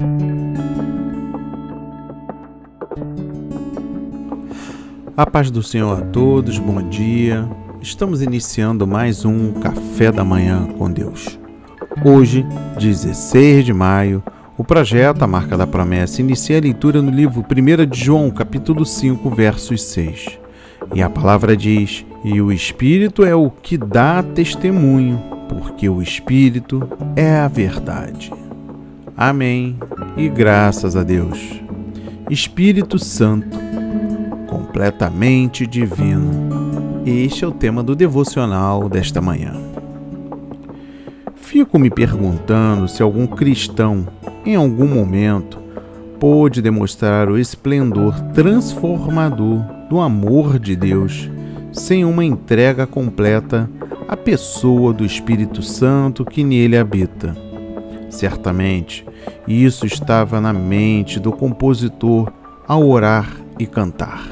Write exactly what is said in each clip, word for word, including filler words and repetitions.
A paz do Senhor a todos, bom dia. Estamos iniciando mais um Café da Manhã com Deus. Hoje, dezesseis de maio, o projeto A Marca da Promessa inicia a leitura no livro primeiro de João, capítulo cinco, versos seis. E a palavra diz: "E o Espírito é o que dá testemunho, porque o Espírito é a verdade." Amém e graças a Deus. Espírito Santo, completamente divino. Este é o tema do devocional desta manhã. Fico me perguntando se algum cristão, em algum momento, pôde demonstrar o esplendor transformador do amor de Deus sem uma entrega completa à pessoa do Espírito Santo que nele habita. Certamente, isso estava na mente do compositor ao orar e cantar.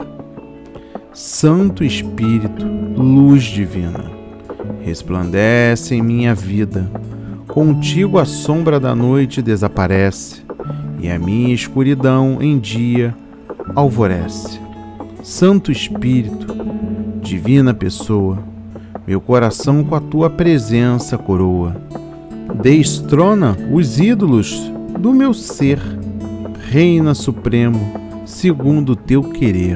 Santo Espírito, luz divina, resplandece em minha vida. Contigo a sombra da noite desaparece e a minha escuridão em dia alvorece. Santo Espírito, divina pessoa, meu coração com a tua presença coroa. Destrona os ídolos do meu ser, reina supremo, segundo o teu querer.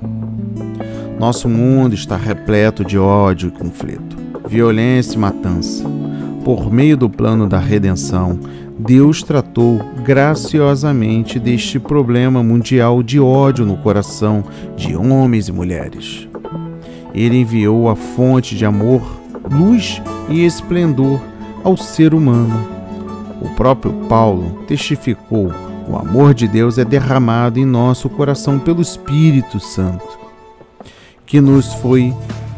Nosso mundo está repleto de ódio e conflito, violência e matança. Por meio do plano da redenção, Deus tratou graciosamente deste problema mundial de ódio no coração de homens e mulheres. Ele enviou a fonte de amor, luz e esplendor ao ser humano. O próprio Paulo testificou: o amor de Deus é derramado em nosso coração pelo Espírito Santo, que nos foi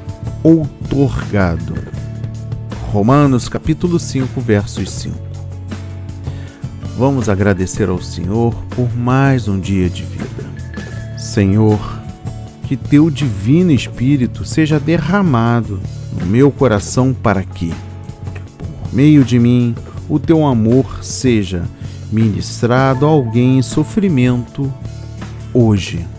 outorgado. Romanos capítulo cinco, versos cinco. Vamos agradecer ao Senhor por mais um dia de vida. Senhor, que teu divino Espírito seja derramado no meu coração para que, por meio de mim, o teu amor seja ministrado a alguém em sofrimento hoje.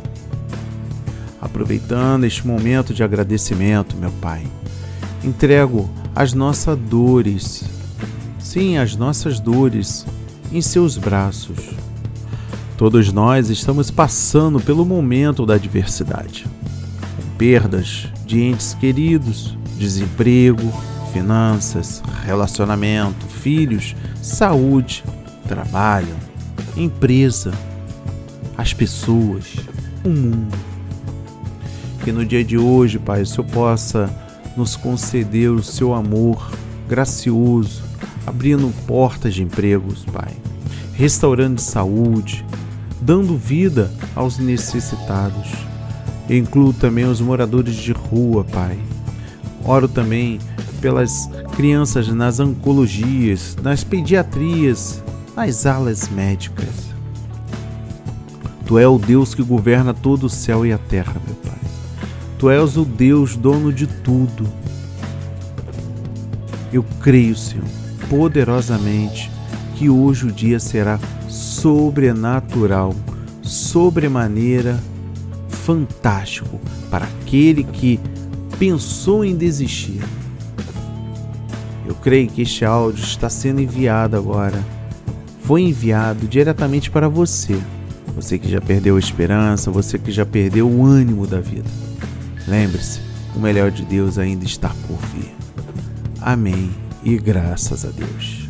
Aproveitando este momento de agradecimento, meu Pai, entrego as nossas dores, sim, as nossas dores, em seus braços. Todos nós estamos passando pelo momento da adversidade, com perdas de entes queridos, desemprego, finanças, relacionamento, filhos, saúde, trabalho, empresa, as pessoas, o mundo. Que no dia de hoje, Pai, o Senhor possa nos conceder o seu amor gracioso, abrindo portas de empregos, Pai, restaurando saúde, dando vida aos necessitados. Eu incluo também os moradores de rua, Pai. Oro também pelas crianças nas oncologias, nas pediatrias, nas alas médicas. Tu és o Deus que governa todo o céu e a terra, meu Pai. Tu és o Deus dono de tudo. Eu creio, Senhor, poderosamente, que hoje o dia será sobrenatural, sobremaneira fantástico para aquele que pensou em desistir. Eu creio que este áudio está sendo enviado agora. Foi enviado diretamente para você. Você que já perdeu a esperança, você que já perdeu o ânimo da vida. Lembre-se, o melhor de Deus ainda está por vir. Amém e graças a Deus.